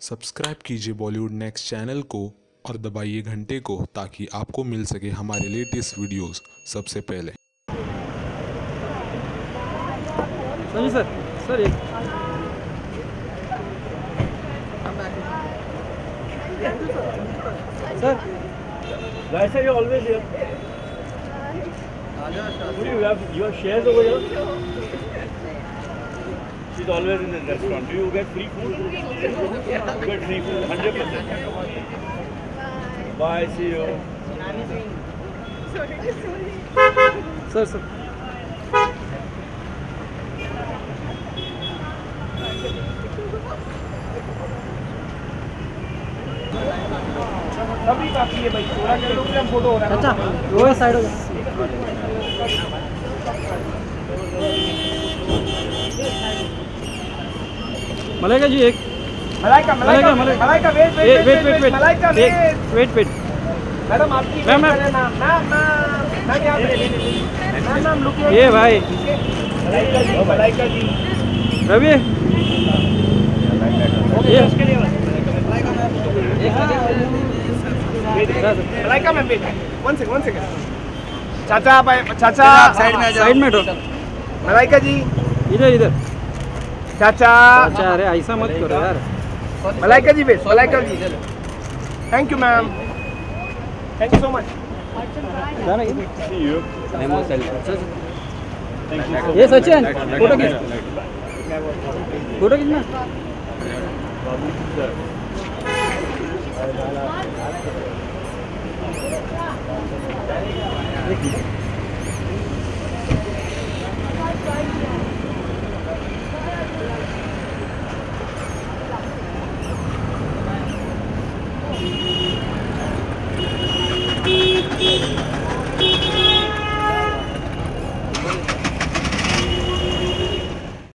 Subscribe कीजिए Bollywood next channel को और दबाइए घंटे को ताकि आपको मिल सके हमारे लेटेस्ट वीडियोस सबसे पहले। सर सर एक sir Guys, are you always here? Do you have your shares over here? She's always in the restaurant. Do you get free food? You get free food, 100%. Bye, see you. Sir sir सभी काफी है भाई, थोड़ा kilogram photo हो रहा है। अच्छा वो साइड हो गया। मलाइका जी एक Malaika Malaika wait Malaika wait madam आपकी मैम मैम यहाँ पे मैम लुक ये भाई मलाइका जी रवि ये Malaika ma'am wait one second चाचा चाचा साइड में हटो। मलाइका जी इधर चाचा अच्छा अरे ऐसा मत करो यार। Malaika ji wait Malaika ji thank you ma'am thank you so much ये सचिन फोटो खींचना